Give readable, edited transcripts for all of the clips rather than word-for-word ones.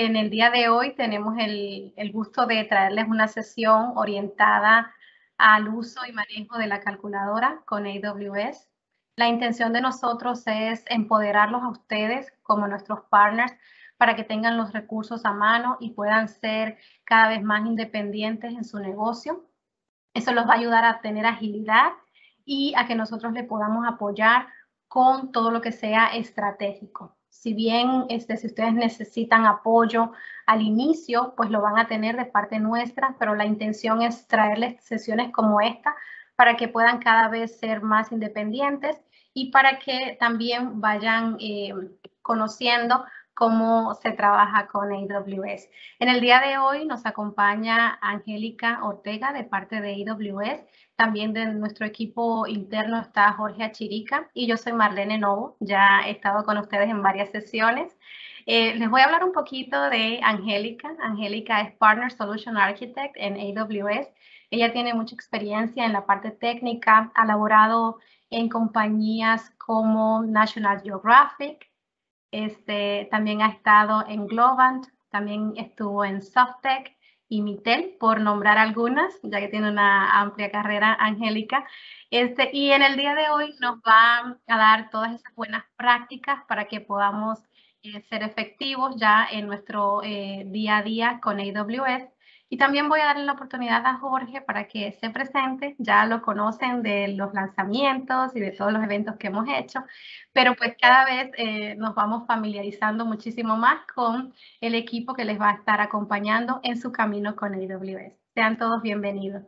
en el día de hoy tenemos el gusto de traerles una sesión orientada al uso y manejo de la calculadora con AWS. La intención de nosotros es empoderarlos a ustedes como nuestros partners para que tengan los recursos a mano y puedan ser cada vez más independientes en su negocio. Eso los va a ayudar a tener agilidad y a que nosotros le podamos apoyar con todo lo que sea estratégico. Si bien si ustedes necesitan apoyo al inicio, pues lo van a tener de parte nuestra, pero la intención es traerles sesiones como esta para que puedan cada vez ser más independientes y para que también vayan conociendo cómo se trabaja con AWS. En el día de hoy nos acompaña Angélica Ortega de parte de AWS. También de nuestro equipo interno está Jorge Achirica y yo soy Marlene Novo. Ya he estado con ustedes en varias sesiones. Les voy a hablar un poquito de Angélica. Angélica es Partner Solution Architect en AWS. Ella tiene mucha experiencia en la parte técnica, ha laborado en compañías como National Geographic, también ha estado en Globant, también estuvo en Softec y Mitel, por nombrar algunas, ya que tiene una amplia carrera, Angélica. Y en el día de hoy nos va a dar todas esas buenas prácticas para que podamos ser efectivos ya en nuestro día a día con AWS. Y también voy a darle la oportunidad a Jorge para que se presente. Ya lo conocen de los lanzamientos y de todos los eventos que hemos hecho, pero pues cada vez nos vamos familiarizando muchísimo más con el equipo que les va a estar acompañando en su camino con AWS. Sean todos bienvenidos.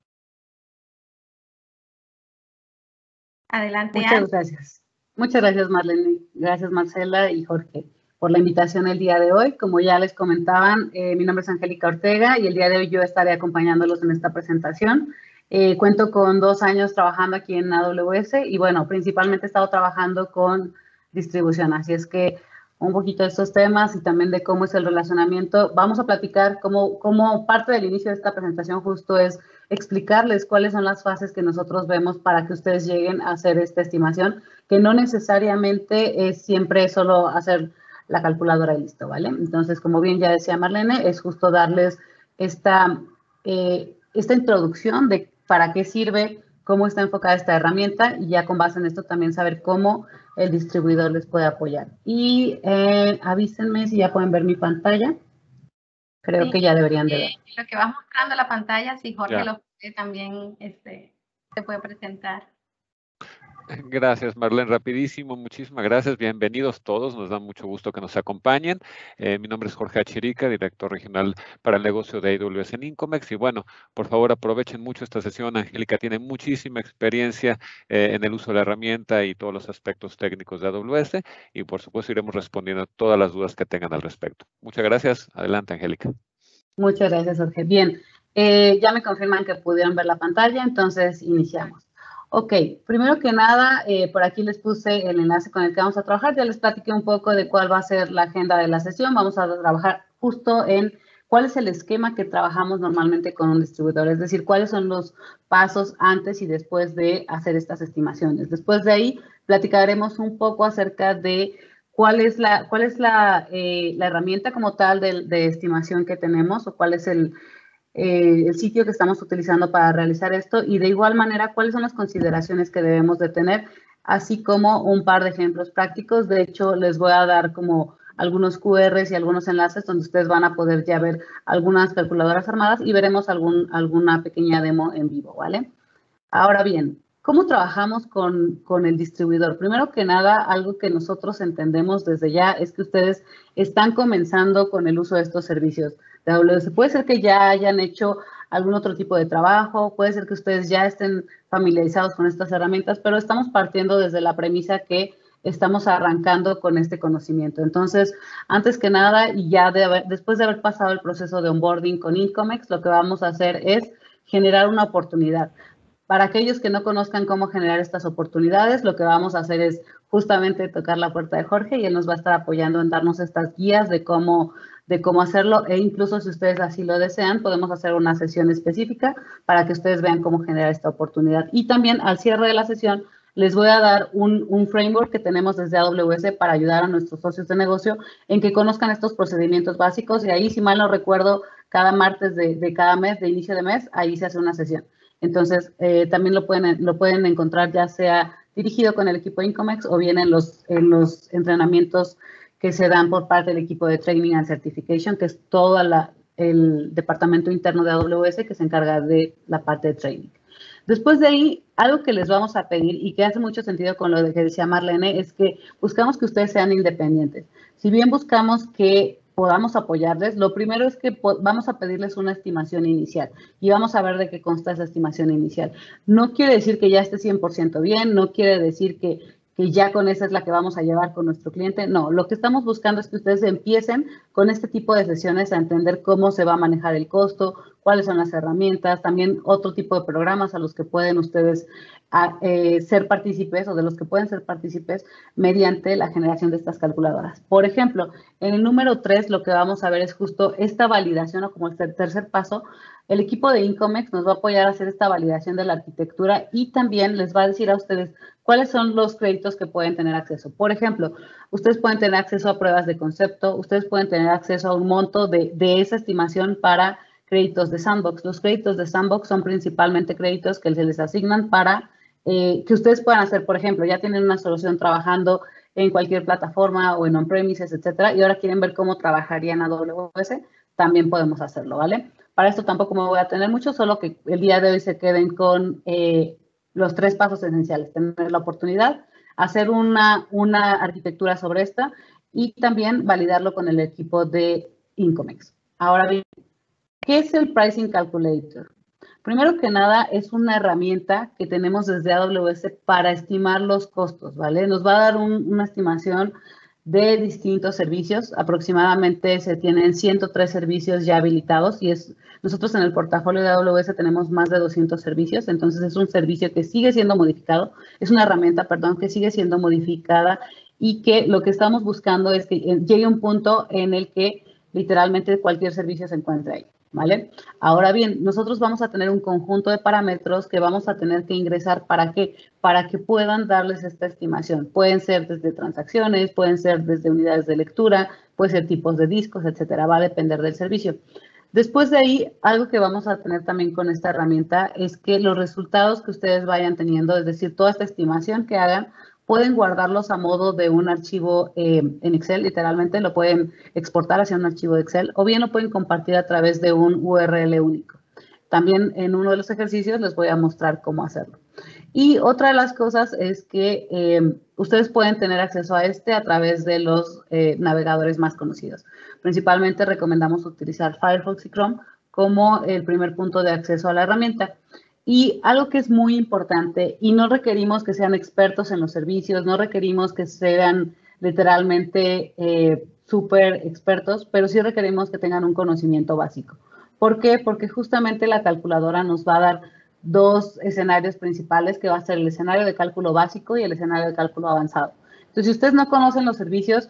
Adelante, Muchas gracias. Muchas gracias, Marlene. Gracias, Marcela y Jorge, por la invitación el día de hoy. Como ya les comentaban, mi nombre es Angélica Ortega y el día de hoy yo estaré acompañándolos en esta presentación. Cuento con 2 años trabajando aquí en AWS y, bueno, principalmente he estado trabajando con distribución. Así es que un poquito de estos temas y también de cómo es el relacionamiento. Vamos a platicar cómo parte del inicio de esta presentación justo es explicarles cuáles son las fases que nosotros vemos para que ustedes lleguen a hacer esta estimación, que no necesariamente es siempre solo hacer la calculadora y listo, ¿vale? Entonces, como bien ya decía Marlene, es justo darles esta introducción de para qué sirve, cómo está enfocada esta herramienta y ya con base en esto también saber cómo el distribuidor les puede apoyar. Y avísenme si ya pueden ver mi pantalla. Creo que ya deberían de ver. Lo que vas mostrando la pantalla, si Jorge lo puede también se puede presentar. Gracias, Marlene. Rapidísimo, muchísimas gracias. Bienvenidos todos. Nos da mucho gusto que nos acompañen. Mi nombre es Jorge Achirica, director regional para el negocio de AWS en Incomex. Y bueno, por favor, aprovechen mucho esta sesión. Angélica tiene muchísima experiencia en el uso de la herramienta y todos los aspectos técnicos de AWS. Y por supuesto, iremos respondiendo a todas las dudas que tengan al respecto. Muchas gracias. Adelante, Angélica. Muchas gracias, Jorge. Bien, ya me confirman que pudieron ver la pantalla, entonces iniciamos. Ok, primero que nada, por aquí les puse el enlace con el que vamos a trabajar. Ya les platiqué un poco de cuál va a ser la agenda de la sesión. Vamos a trabajar justo en cuál es el esquema que trabajamos normalmente con un distribuidor, es decir, cuáles son los pasos antes y después de hacer estas estimaciones. Después de ahí, platicaremos un poco acerca de cuál es la herramienta como tal de estimación que tenemos o cuál es el sitio que estamos utilizando para realizar esto y de igual manera cuáles son las consideraciones que debemos de tener, así como un par de ejemplos prácticos. De hecho, les voy a dar como algunos QRs y algunos enlaces donde ustedes van a poder ya ver algunas calculadoras armadas y veremos alguna pequeña demo en vivo, ¿vale? Ahora bien, ¿cómo trabajamos con el distribuidor? Primero que nada, algo que nosotros entendemos desde ya es que ustedes están comenzando con el uso de estos servicios de AWS. Puede ser que ya hayan hecho algún otro tipo de trabajo, puede ser que ustedes ya estén familiarizados con estas herramientas, pero estamos partiendo desde la premisa que estamos arrancando con este conocimiento. Entonces, antes que nada, y ya después de haber pasado el proceso de onboarding con Incomex, lo que vamos a hacer es generar una oportunidad. Para aquellos que no conozcan cómo generar estas oportunidades, lo que vamos a hacer es justamente tocar la puerta de Jorge y él nos va a estar apoyando en darnos estas guías de cómo hacerlo e incluso si ustedes así lo desean, podemos hacer una sesión específica para que ustedes vean cómo generar esta oportunidad. Y también al cierre de la sesión les voy a dar un framework que tenemos desde AWS para ayudar a nuestros socios de negocio en que conozcan estos procedimientos básicos. Y ahí, si mal no recuerdo, cada martes de cada mes, de inicio de mes, ahí se hace una sesión. Entonces, también lo pueden encontrar ya sea dirigido con el equipo Incomex o bien en los entrenamientos que se dan por parte del equipo de Training and Certification, que es todo el departamento interno de AWS que se encarga de la parte de training. Después de ahí, algo que les vamos a pedir y que hace mucho sentido con lo que decía Marlene es que buscamos que ustedes sean independientes. Si bien buscamos que podamos apoyarles, lo primero es que vamos a pedirles una estimación inicial y vamos a ver de qué consta esa estimación inicial. No quiere decir que ya esté 100% bien, no quiere decir que ya con esa es la que vamos a llevar con nuestro cliente. No, lo que estamos buscando es que ustedes empiecen con este tipo de sesiones a entender cómo se va a manejar el costo, cuáles son las herramientas, también otro tipo de programas a los que pueden ustedes ser partícipes o de los que pueden ser partícipes mediante la generación de estas calculadoras. Por ejemplo, en el número 3 lo que vamos a ver es justo esta validación o como este tercer paso. El equipo de Incomex nos va a apoyar a hacer esta validación de la arquitectura y también les va a decir a ustedes cuáles son los créditos que pueden tener acceso. Por ejemplo, ustedes pueden tener acceso a pruebas de concepto, ustedes pueden tener acceso a un monto de esa estimación para créditos de Sandbox. Los créditos de Sandbox son principalmente créditos que se les asignan para que ustedes puedan hacer, por ejemplo, ya tienen una solución trabajando en cualquier plataforma o en on-premises, etcétera, y ahora quieren ver cómo trabajaría en AWS, también podemos hacerlo, ¿vale? Para esto tampoco me voy a tener mucho, solo que el día de hoy se queden con los 3 pasos esenciales. Tener la oportunidad, hacer una arquitectura sobre esta y también validarlo con el equipo de Incomex. Ahora bien, ¿qué es el Pricing Calculator? Primero que nada, es una herramienta que tenemos desde AWS para estimar los costos, ¿vale? Nos va a dar una estimación de distintos servicios. Aproximadamente se tienen 103 servicios ya habilitados y nosotros en el portafolio de AWS tenemos más de 200 servicios, entonces es un servicio que sigue siendo modificado, es una herramienta, perdón, que sigue siendo modificada y que lo que estamos buscando es que llegue un punto en el que literalmente cualquier servicio se encuentre ahí, ¿vale? Ahora bien, nosotros vamos a tener un conjunto de parámetros que vamos a tener que ingresar ¿para qué? Para que puedan darles esta estimación. Pueden ser desde transacciones, pueden ser desde unidades de lectura, pueden ser tipos de discos, etcétera. Va a depender del servicio. Después de ahí, algo que vamos a tener también con esta herramienta es que los resultados que ustedes vayan teniendo, es decir, toda esta estimación que hagan, pueden guardarlos a modo de un archivo en Excel, literalmente lo pueden exportar hacia un archivo de Excel o bien lo pueden compartir a través de un URL único. También en uno de los ejercicios les voy a mostrar cómo hacerlo. Y otra de las cosas es que ustedes pueden tener acceso a a través de los navegadores más conocidos. Principalmente recomendamos utilizar Firefox y Chrome como el primer punto de acceso a la herramienta. Y algo que es muy importante, y no requerimos que sean expertos en los servicios, no requerimos que sean literalmente súper expertos, pero sí requerimos que tengan un conocimiento básico. ¿Por qué? Porque justamente la calculadora nos va a dar 2 escenarios principales, que va a ser el escenario de cálculo básico y el escenario de cálculo avanzado. Entonces, si ustedes no conocen los servicios,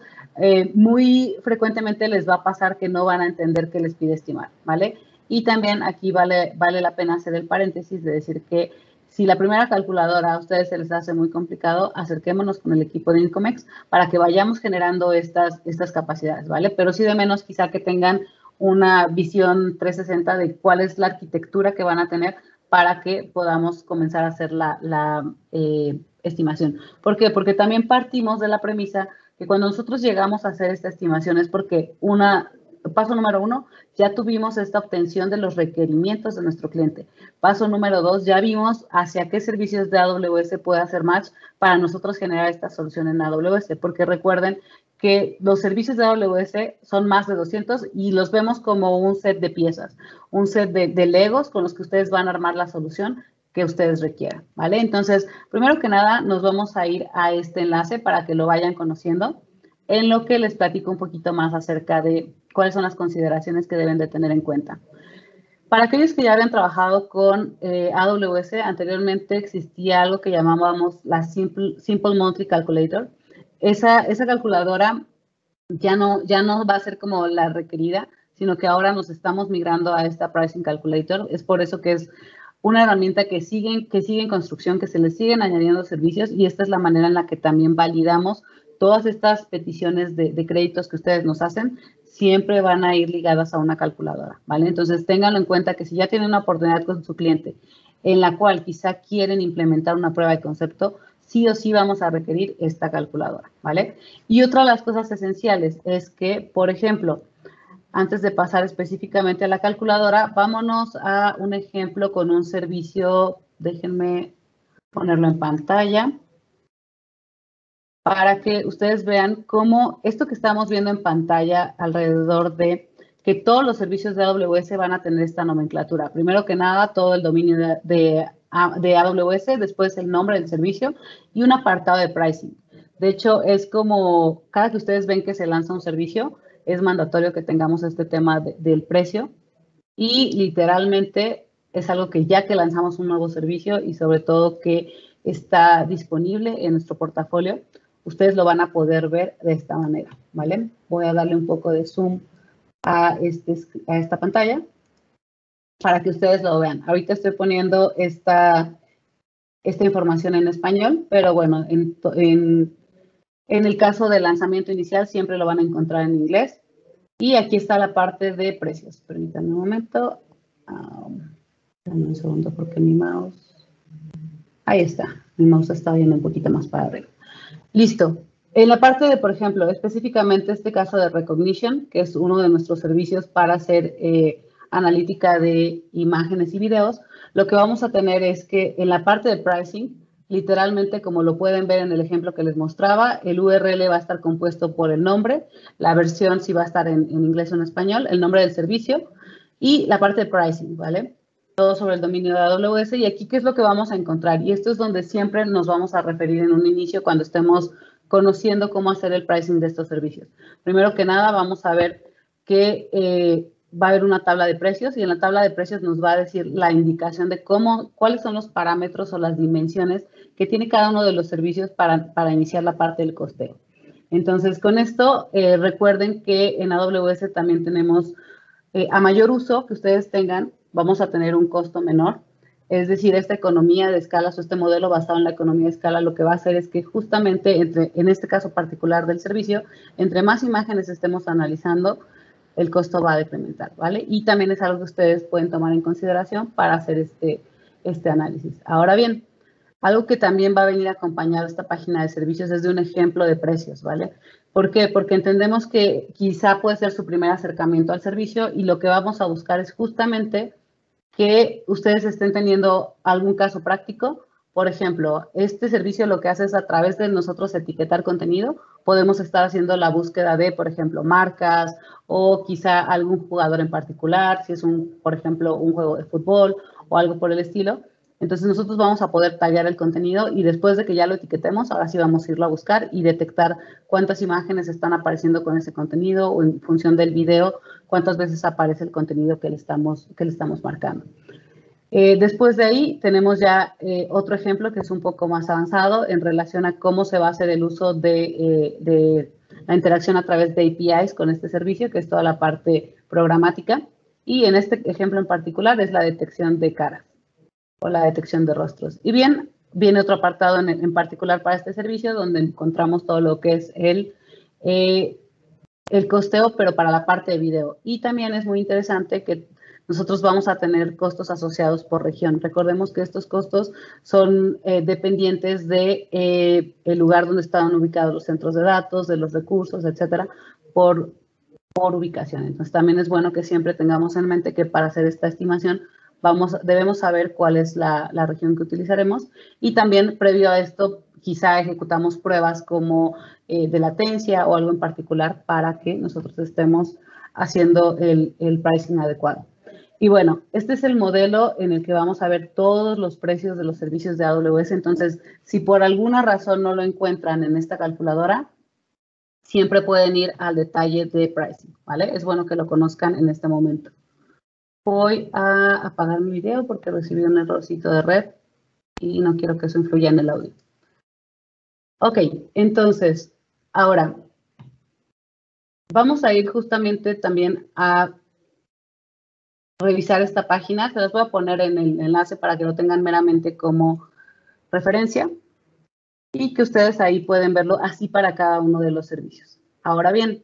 muy frecuentemente les va a pasar que no van a entender qué les pide estimar, ¿vale? Y también aquí vale la pena hacer el paréntesis de decir que si la primera calculadora a ustedes se les hace muy complicado, acerquémonos con el equipo de Incomex para que vayamos generando estas capacidades, ¿vale? Pero sí de menos quizá que tengan una visión 360 de cuál es la arquitectura que van a tener para que podamos comenzar a hacer la estimación. ¿Por qué? Porque también partimos de la premisa que cuando nosotros llegamos a hacer esta estimación es porque paso número 1, ya tuvimos esta obtención de los requerimientos de nuestro cliente. Paso número 2, ya vimos hacia qué servicios de AWS puede hacer match para nosotros generar esta solución en AWS, porque recuerden que los servicios de AWS son más de 200 y los vemos como un set de piezas, un set de Legos con los que ustedes van a armar la solución que ustedes requieran, ¿vale? Entonces, primero que nada, nos vamos a ir a este enlace para que lo vayan conociendo, en lo que les platico un poquito más acerca de cuáles son las consideraciones que deben de tener en cuenta. Para aquellos que ya habían trabajado con AWS, anteriormente existía algo que llamábamos la Simple Monthly Calculator. Esa calculadora ya no va a ser como la requerida, sino que ahora nos estamos migrando a esta Pricing Calculator. Es por eso que es una herramienta que sigue en construcción, que se le siguen añadiendo servicios y esta es la manera en la que también validamos todas estas peticiones de créditos que ustedes nos hacen, siempre van a ir ligadas a una calculadora, ¿vale? Entonces, ténganlo en cuenta que si ya tienen una oportunidad con su cliente en la cual quizá quieren implementar una prueba de concepto, sí o sí vamos a requerir esta calculadora, ¿vale? Y otra de las cosas esenciales es que, por ejemplo, antes de pasar específicamente a la calculadora, vámonos a un ejemplo con un servicio, déjenme ponerlo en pantalla, para que ustedes vean cómo esto que estamos viendo en pantalla alrededor de que todos los servicios de AWS van a tener esta nomenclatura. Primero que nada, todo el dominio de AWS, después el nombre del servicio y un apartado de pricing. De hecho, es como cada que ustedes ven que se lanza un servicio, es mandatorio que tengamos este tema del precio y literalmente es algo que ya que lanzamos un nuevo servicio y sobre todo que está disponible en nuestro portafolio, ustedes lo van a poder ver de esta manera, ¿vale? Voy a darle un poco de zoom a esta pantalla para que ustedes lo vean. Ahorita estoy poniendo esta información en español, pero bueno, en el caso del lanzamiento inicial siempre lo van a encontrar en inglés. Y aquí está la parte de precios. Permítanme un momento. Dame un segundo porque mi mouse... Ahí está. Mi mouse está yendo un poquito más para arriba. Listo. En la parte de, por ejemplo, específicamente este caso de Recognition, que es uno de nuestros servicios para hacer analítica de imágenes y videos, lo que vamos a tener es que en la parte de pricing, literalmente, como lo pueden ver en el ejemplo que les mostraba, el URL va a estar compuesto por el nombre, la versión sí va a estar en inglés o en español, el nombre del servicio y la parte de pricing, ¿vale? Todo sobre el dominio de AWS y aquí, ¿qué es lo que vamos a encontrar? Y esto es donde siempre nos vamos a referir en un inicio cuando estemos conociendo cómo hacer el pricing de estos servicios. Primero que nada, vamos a ver que va a haber una tabla de precios y en la tabla de precios nos va a decir la indicación de cuáles son los parámetros o las dimensiones que tiene cada uno de los servicios para iniciar la parte del costeo. Entonces, con esto, recuerden que en AWS también tenemos, a mayor uso que ustedes tengan, vamos a tener un costo menor. Es decir, esta economía de escalas o este modelo basado en la economía de escala lo que va a hacer es que justamente, en este caso particular del servicio, entre más imágenes estemos analizando, el costo va a decrementar, ¿vale? Y también es algo que ustedes pueden tomar en consideración para hacer este análisis. Ahora bien, algo que también va a venir acompañado a esta página de servicios es de un ejemplo de precios, ¿vale? ¿Por qué? Porque entendemos que quizá puede ser su primer acercamiento al servicio y lo que vamos a buscar es justamente que ustedes estén teniendo algún caso práctico. Por ejemplo, este servicio lo que hace es a través de nosotros etiquetar contenido, podemos estar haciendo la búsqueda de, por ejemplo, marcas o quizá algún jugador en particular, si es por ejemplo, un juego de fútbol o algo por el estilo. Entonces nosotros vamos a poder tallar el contenido y después de que ya lo etiquetemos, ahora sí vamos a irlo a buscar y detectar cuántas imágenes están apareciendo con ese contenido o en función del video, cuántas veces aparece el contenido que le estamos marcando. Después de ahí tenemos ya otro ejemplo que es un poco más avanzado en relación a cómo se va a hacer el uso de la interacción a través de APIs con este servicio, que es toda la parte programática. Y en este ejemplo en particular es la detección de caras o la detección de rostros. Y bien, viene otro apartado en particular para este servicio donde encontramos todo lo que es el costeo, pero para la parte de video. Y también es muy interesante que nosotros vamos a tener costos asociados por región. Recordemos que estos costos son dependientes de el lugar donde estaban ubicados los centros de datos, de los recursos, etcétera, por ubicación. Entonces, también es bueno que siempre tengamos en mente que para hacer esta estimación debemos saber cuál es la región que utilizaremos y también previo a esto quizá ejecutamos pruebas como de latencia o algo en particular para que nosotros estemos haciendo el pricing adecuado. Y bueno, este es el modelo en el que vamos a ver todos los precios de los servicios de AWS. Entonces, si por alguna razón no lo encuentran en esta calculadora, siempre pueden ir al detalle de pricing, ¿vale? Es bueno que lo conozcan en este momento. Voy a apagar mi video porque recibí un errorcito de red y no quiero que eso influya en el audio. Ok, entonces, ahora, vamos a ir justamente también a revisar esta página. Se las voy a poner en el enlace para que lo tengan meramente como referencia y que ustedes ahí pueden verlo así para cada uno de los servicios. Ahora bien,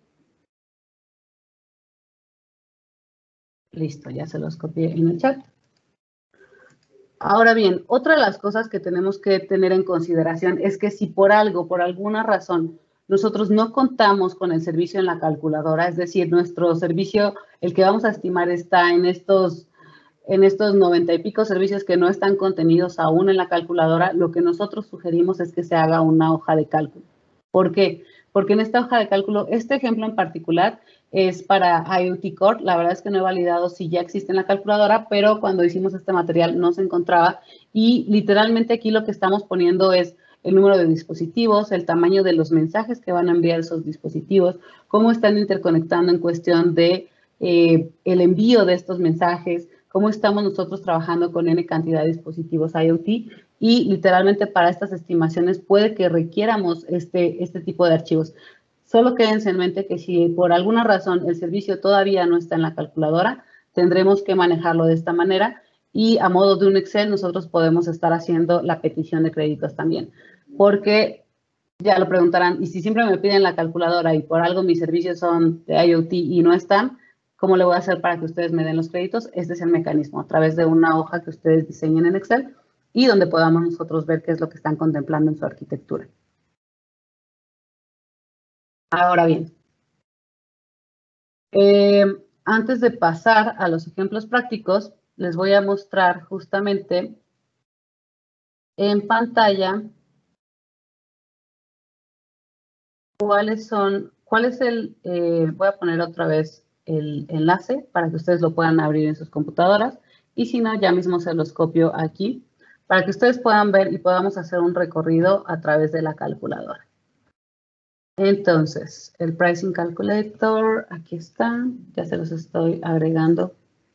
listo, ya se los copié en el chat. Ahora bien, otra de las cosas que tenemos que tener en consideración es que si por algo, por alguna razón, nosotros no contamos con el servicio en la calculadora, es decir, nuestro servicio, el que vamos a estimar está en estos 90 y pico servicios que no están contenidos aún en la calculadora, lo que nosotros sugerimos es que se haga una hoja de cálculo. ¿Por qué? Porque en esta hoja de cálculo, este ejemplo en particular es para IoT Core. La verdad es que no he validado si ya existe en la calculadora, pero cuando hicimos este material no se encontraba. Y literalmente aquí lo que estamos poniendo es el número de dispositivos, el tamaño de los mensajes que van a enviar esos dispositivos, cómo están interconectando en cuestión de el envío de estos mensajes, cómo estamos nosotros trabajando con N cantidad de dispositivos IoT y literalmente para estas estimaciones puede que requiéramos este tipo de archivos. Solo quédense en mente que si por alguna razón el servicio todavía no está en la calculadora, tendremos que manejarlo de esta manera y a modo de un Excel nosotros podemos estar haciendo la petición de créditos también. Porque ya lo preguntarán, y si siempre me piden la calculadora y por algo mis servicios son de IoT y no están, ¿cómo le voy a hacer para que ustedes me den los créditos? Este es el mecanismo, a través de una hoja que ustedes diseñen en Excel y donde podamos nosotros ver qué es lo que están contemplando en su arquitectura. Ahora bien, antes de pasar a los ejemplos prácticos, les voy a mostrar justamente en pantalla cuál es voy a poner otra vez el enlace para que ustedes lo puedan abrir en sus computadoras y si no, ya mismo se los copio aquí para que ustedes puedan ver y podamos hacer un recorrido a través de la calculadora. Entonces, el Pricing Calculator, aquí está, ya se los estoy agregando.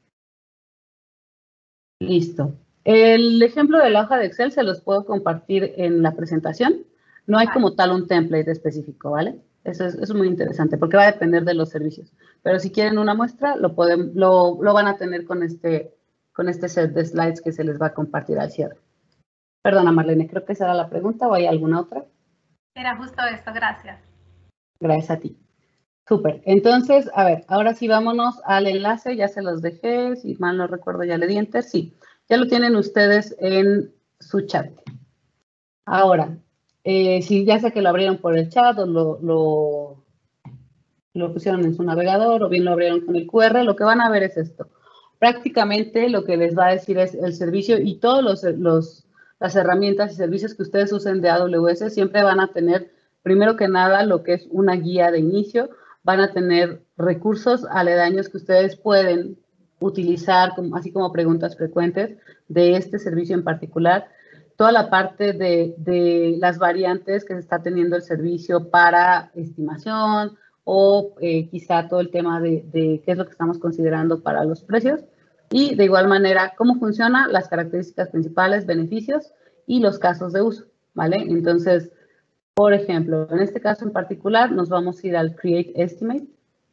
Listo. El ejemplo de la hoja de Excel se los puedo compartir en la presentación. No hay como tal un template específico, ¿vale? Eso es muy interesante porque va a depender de los servicios. Pero si quieren una muestra, lo van a tener con este set de slides que se les va a compartir al cierre. Perdona, Marlene, creo que esa era la pregunta o hay alguna otra. Era justo esto, gracias. Gracias a ti. Súper. Entonces, a ver, ahora sí vámonos al enlace. Ya se los dejé. Si mal no recuerdo, ya le di enter. Sí, ya lo tienen ustedes en su chat. Ahora, si ya sea que lo abrieron por el chat o lo pusieron en su navegador o bien lo abrieron con el QR, lo que van a ver es esto. Prácticamente lo que les va a decir es el servicio y todas las herramientas y servicios que ustedes usen de AWS siempre van a tener, primero que nada, lo que es una guía de inicio. Van a tener recursos aledaños que ustedes pueden utilizar, así como preguntas frecuentes de este servicio en particular. Toda la parte de las variantes que se está teniendo el servicio para estimación o quizá todo el tema de qué es lo que estamos considerando para los precios. Y de igual manera, cómo funciona, las características principales, beneficios y los casos de uso, ¿vale? Entonces, por ejemplo, en este caso en particular, nos vamos a ir al Create Estimate.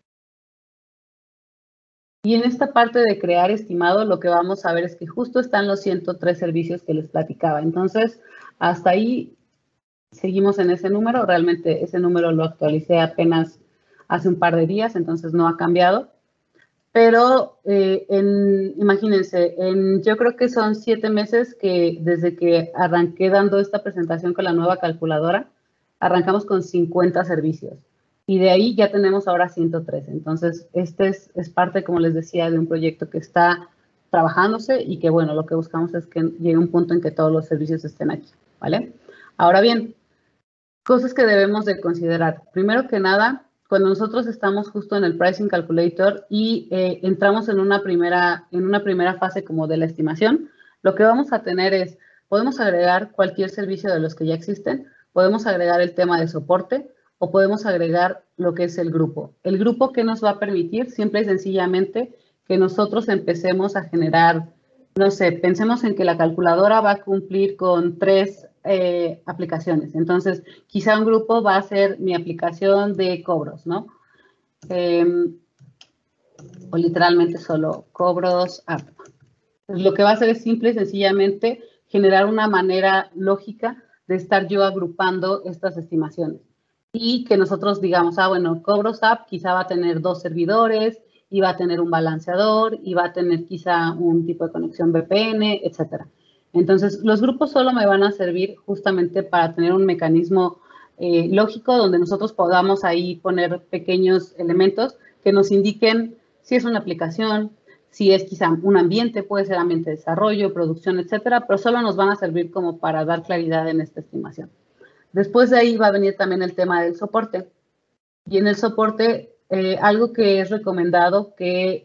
Y en esta parte de crear estimado, lo que vamos a ver es que justo están los 103 servicios que les platicaba. Entonces, hasta ahí seguimos en ese número. Realmente ese número lo actualicé apenas hace un par de días, entonces no ha cambiado. Pero imagínense, yo creo que son 7 meses que desde que arranqué dando esta presentación con la nueva calculadora, arrancamos con 50 servicios. Y de ahí ya tenemos ahora 103. Entonces, este es parte, como les decía, de un proyecto que está trabajándose y que, bueno, lo que buscamos es que llegue un punto en que todos los servicios estén aquí, ¿vale? Ahora bien, cosas que debemos de considerar. Primero que nada, cuando nosotros estamos justo en el Pricing Calculator y entramos en una primera fase como de la estimación, lo que vamos a tener es, podemos agregar cualquier servicio de los que ya existen, podemos agregar el tema de soporte o podemos agregar lo que es el grupo. El grupo, ¿qué nos va a permitir? Simple y sencillamente que nosotros empecemos a generar, no sé, pensemos en que la calculadora va a cumplir con 3 aplicaciones. Entonces, quizá un grupo va a ser mi aplicación de cobros, ¿no? o literalmente solo cobros app. Pues lo que va a hacer es simple y sencillamente generar una manera lógica de estar yo agrupando estas estimaciones. Y que nosotros digamos, bueno, cobros app quizá va a tener 2 servidores, y va a tener un balanceador, y va a tener quizá un tipo de conexión VPN, etcétera. Entonces, los grupos solo me van a servir justamente para tener un mecanismo lógico donde nosotros podamos ahí poner pequeños elementos que nos indiquen si es una aplicación, si es quizá un ambiente, puede ser ambiente de desarrollo, producción, etcétera, pero solo nos van a servir como para dar claridad en esta estimación. Después de ahí va a venir también el tema del soporte. Y en el soporte, algo que es recomendado que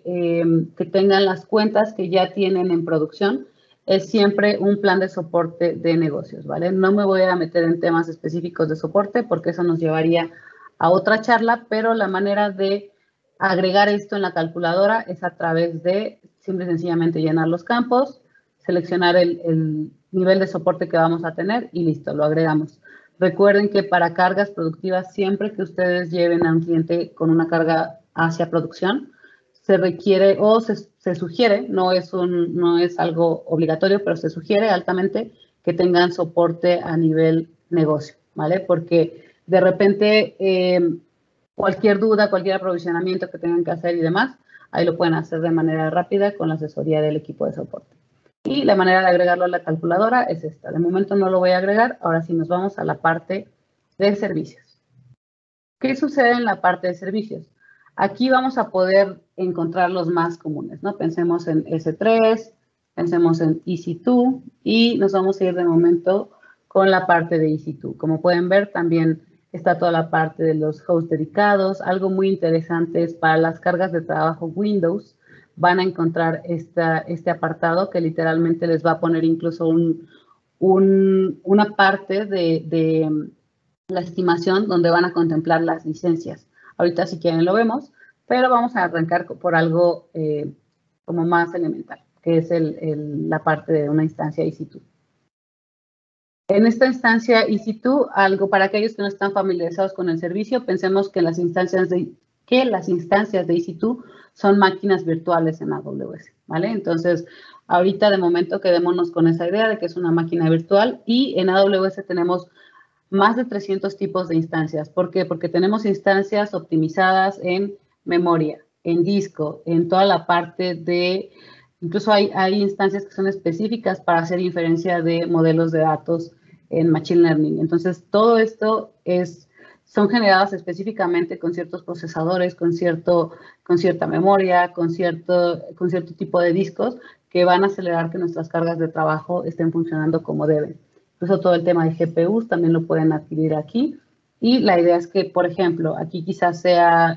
tengan las cuentas que ya tienen en producción es siempre un plan de soporte de negocios, ¿vale? No me voy a meter en temas específicos de soporte porque eso nos llevaría a otra charla, pero la manera de agregar esto en la calculadora es a través de simple y sencillamente llenar los campos, seleccionar el nivel de soporte que vamos a tener y listo, lo agregamos. Recuerden que para cargas productivas, siempre que ustedes lleven a un cliente con una carga hacia producción, se requiere o se sugiere, no es algo obligatorio, pero se sugiere altamente que tengan soporte a nivel negocio, ¿vale? Porque de repente cualquier duda, cualquier aprovisionamiento que tengan que hacer y demás, ahí lo pueden hacer de manera rápida con la asesoría del equipo de soporte. Y la manera de agregarlo a la calculadora es esta. De momento no lo voy a agregar. Ahora sí nos vamos a la parte de servicios. ¿Qué sucede en la parte de servicios? Aquí vamos a poder encontrar los más comunes, ¿no? Pensemos en S3, pensemos en EC2 y nos vamos a ir de momento con la parte de EC2. Como pueden ver, también está toda la parte de los hosts dedicados. Algo muy interesante es para las cargas de trabajo Windows. Van a encontrar este apartado que literalmente les va a poner incluso una parte de la estimación donde van a contemplar las licencias. Ahorita si quieren lo vemos, pero vamos a arrancar por algo como más elemental, que es la parte de una instancia EC2. En esta instancia EC2, algo para aquellos que no están familiarizados con el servicio, pensemos que las instancias de EC2 son máquinas virtuales en AWS, ¿vale? Entonces, ahorita de momento quedémonos con esa idea de que es una máquina virtual y en AWS tenemos más de 300 tipos de instancias. ¿Por qué? Porque tenemos instancias optimizadas en memoria, en disco, en toda la parte de... Incluso hay instancias que son específicas para hacer inferencia de modelos de datos en Machine Learning. Entonces, todo esto son generadas específicamente con ciertos procesadores, con cierta memoria, con cierto tipo de discos que van a acelerar que nuestras cargas de trabajo estén funcionando como deben. Incluso todo el tema de GPUs también lo pueden adquirir aquí. Y la idea es que, por ejemplo, aquí quizás sea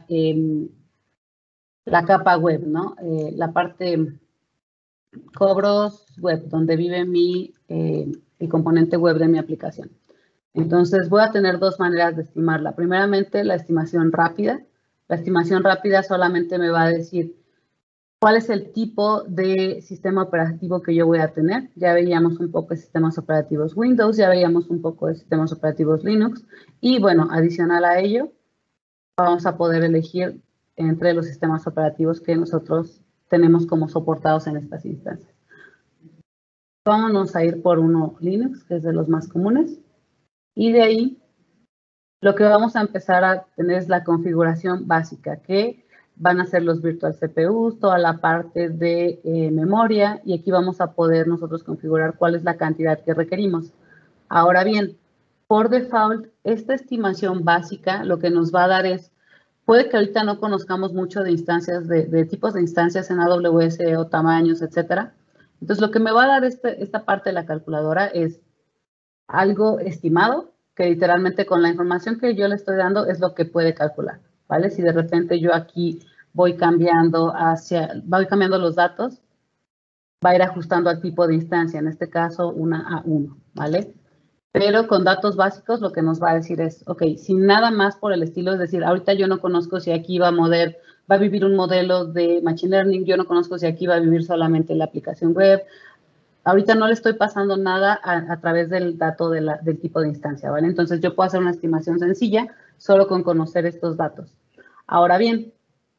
la capa web, ¿no? La parte cobros web, donde vive el componente web de mi aplicación. Entonces, voy a tener dos maneras de estimarla. Primeramente, la estimación rápida. La estimación rápida solamente me va a decir cuál es el tipo de sistema operativo que yo voy a tener. Ya veíamos un poco de sistemas operativos Windows, ya veíamos un poco de sistemas operativos Linux. Y bueno, adicional a ello, vamos a poder elegir entre los sistemas operativos que nosotros tenemos como soportados en estas instancias. Vamos a ir por uno Linux, que es de los más comunes. Y de ahí, lo que vamos a empezar a tener es la configuración básica, que van a ser los virtual CPUs, toda la parte de memoria, y aquí vamos a poder nosotros configurar cuál es la cantidad que requerimos. Ahora bien, por default, esta estimación básica lo que nos va a dar es, puede que ahorita no conozcamos mucho de instancias, de tipos de instancias en AWS o tamaños, etcétera. Entonces, lo que me va a dar esta parte de la calculadora es algo estimado, que literalmente con la información que yo le estoy dando es lo que puede calcular, ¿vale? Si de repente yo aquí voy cambiando los datos, va a ir ajustando al tipo de instancia, en este caso una A1, ¿vale? Pero con datos básicos lo que nos va a decir es, ok, sin nada más por el estilo, es decir, ahorita yo no conozco si aquí va a vivir un modelo de Machine Learning, yo no conozco si aquí va a vivir solamente la aplicación web. Ahorita no le estoy pasando nada a través del dato del tipo de instancia, ¿vale? Entonces, yo puedo hacer una estimación sencilla solo con conocer estos datos. Ahora bien,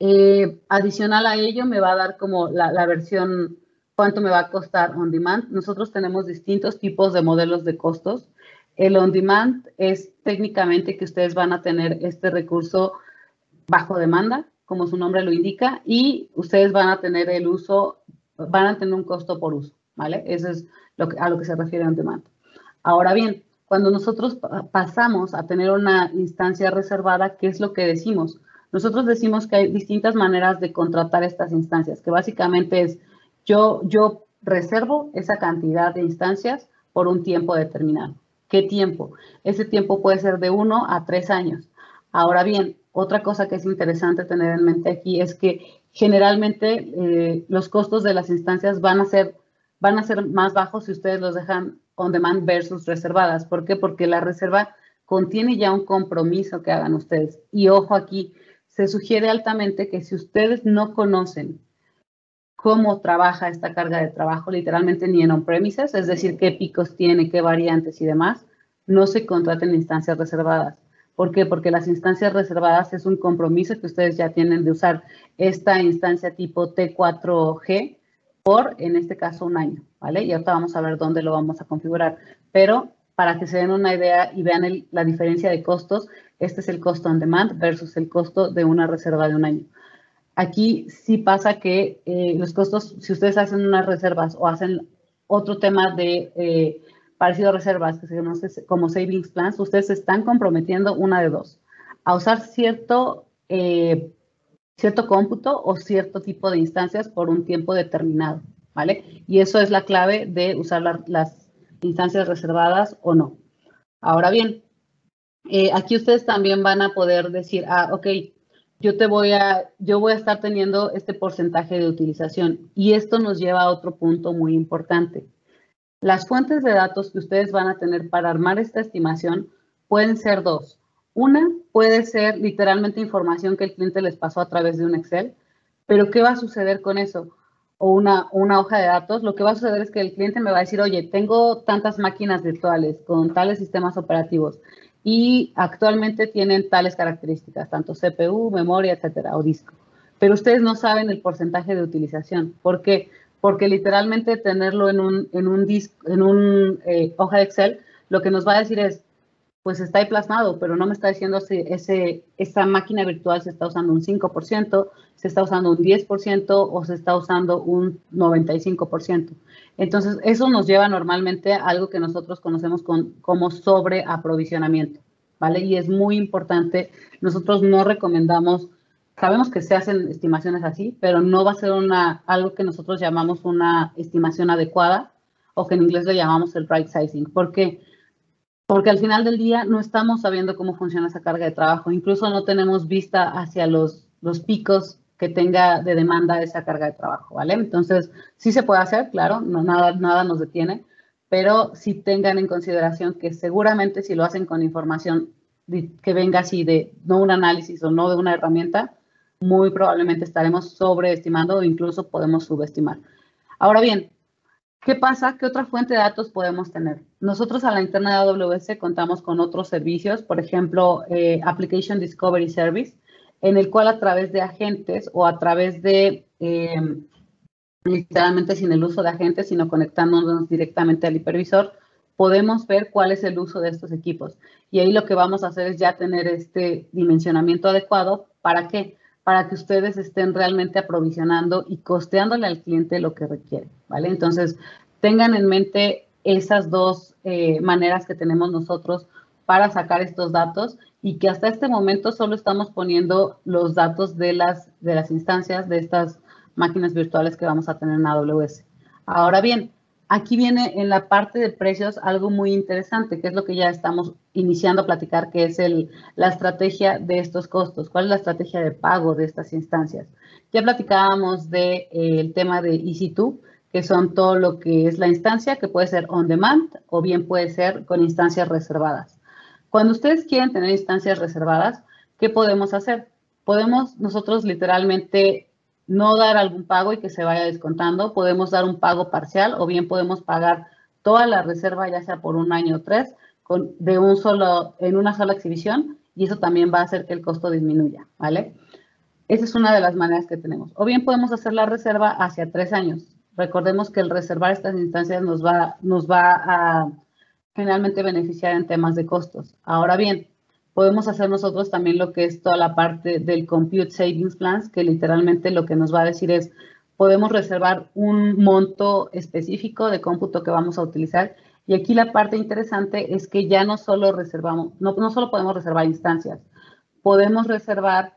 Adicional a ello, me va a dar como la versión, cuánto me va a costar on demand. Nosotros tenemos distintos tipos de modelos de costos. El on demand es técnicamente que ustedes van a tener este recurso bajo demanda, como su nombre lo indica, y ustedes van a tener el uso, van a tener un costo por uso, ¿vale? Eso es a lo que se refiere on demand. Ahora bien, cuando nosotros pasamos a tener una instancia reservada, ¿qué es lo que decimos? Nosotros decimos que hay distintas maneras de contratar estas instancias, que básicamente es yo reservo esa cantidad de instancias por un tiempo determinado. ¿Qué tiempo? Ese tiempo puede ser de 1 a 3 años. Ahora bien, otra cosa que es interesante tener en mente aquí es que generalmente los costos de las instancias van a ser más bajos si ustedes los dejan on demand versus reservadas. ¿Por qué? Porque la reserva contiene ya un compromiso que hagan ustedes. Y ojo aquí, se sugiere altamente que si ustedes no conocen cómo trabaja esta carga de trabajo, literalmente ni en on-premises, es decir, qué picos tiene, qué variantes y demás, no se contraten instancias reservadas. ¿Por qué? Porque las instancias reservadas es un compromiso que ustedes ya tienen de usar esta instancia tipo T4G por, en este caso, un año, ¿vale? Y ahorita vamos a ver dónde lo vamos a configurar. Pero para que se den una idea y vean la diferencia de costos, este es el costo on demand versus el costo de una reserva de un año. Aquí sí pasa que los costos, si ustedes hacen unas reservas o hacen otro tema de parecido a reservas, que se conoce como savings plans, ustedes se están comprometiendo una de dos, a usar cierto cómputo o cierto tipo de instancias por un tiempo determinado, ¿vale? Y eso es la clave de usar las instancias reservadas o no. Ahora bien, aquí ustedes también van a poder decir, ok, yo voy a estar teniendo este porcentaje de utilización. Y esto nos lleva a otro punto muy importante. Las fuentes de datos que ustedes van a tener para armar esta estimación pueden ser dos. Una puede ser literalmente información que el cliente les pasó a través de un Excel, pero ¿qué va a suceder con eso? O una hoja de datos. Lo que va a suceder es que el cliente me va a decir, oye, tengo tantas máquinas virtuales con tales sistemas operativos y actualmente tienen tales características, tanto CPU, memoria, etcétera, o disco. Pero ustedes no saben el porcentaje de utilización. ¿Por qué? Porque literalmente tenerlo en un hoja de Excel, lo que nos va a decir es, pues está ahí plasmado, pero no me está diciendo si esa máquina virtual se está usando un 5%, se está usando un 10% o se está usando un 95%. Entonces, eso nos lleva normalmente a algo que nosotros conocemos como sobreaprovisionamiento, ¿vale? Y es muy importante, nosotros no recomendamos, sabemos que se hacen estimaciones así, pero no va a ser algo que nosotros llamamos una estimación adecuada o que en inglés le llamamos el right sizing. ¿Por qué? Porque al final del día no estamos sabiendo cómo funciona esa carga de trabajo. Incluso no tenemos vista hacia los picos que tenga de demanda esa carga de trabajo, ¿vale? Entonces, sí se puede hacer, claro, no, nada nos detiene, pero sí tengan en consideración que seguramente si lo hacen con información que venga así de no un análisis o no de una herramienta, muy probablemente estaremos sobreestimando o incluso podemos subestimar. Ahora bien, ¿qué pasa? ¿Qué otra fuente de datos podemos tener? Nosotros a la interna de AWS contamos con otros servicios, por ejemplo, Application Discovery Service, en el cual a través de agentes o a través de, literalmente sin el uso de agentes, sino conectándonos directamente al hipervisor, podemos ver cuál es el uso de estos equipos. Y ahí lo que vamos a hacer es ya tener este dimensionamiento adecuado. ¿Para qué? Para que ustedes estén realmente aprovisionando y costeándole al cliente lo que requiere, ¿vale? Entonces, tengan en mente esas dos maneras que tenemos nosotros para sacar estos datos y que hasta este momento solo estamos poniendo los datos de las instancias de estas máquinas virtuales que vamos a tener en AWS. Ahora bien, aquí viene en la parte de precios algo muy interesante, que es lo que ya estamos iniciando a platicar, que es la estrategia de estos costos. ¿Cuál es la estrategia de pago de estas instancias? Ya platicábamos del tema de EC2, que son todo lo que es la instancia, que puede ser on demand o bien puede ser con instancias reservadas. Cuando ustedes quieren tener instancias reservadas, ¿qué podemos hacer? Podemos nosotros literalmente no dar algún pago y que se vaya descontando. Podemos dar un pago parcial o bien podemos pagar toda la reserva, ya sea por un año o 3, en una sola exhibición, y eso también va a hacer que el costo disminuya, ¿vale? Esa es una de las maneras que tenemos. O bien podemos hacer la reserva hacia 3 años. Recordemos que el reservar estas instancias nos va a generalmente beneficiar en temas de costos. Ahora bien, podemos hacer nosotros también lo que es toda la parte del Compute Savings Plans, que literalmente lo que nos va a decir es, podemos reservar un monto específico de cómputo que vamos a utilizar. Y aquí la parte interesante es que ya no solo reservamos, no solo podemos reservar instancias, podemos reservar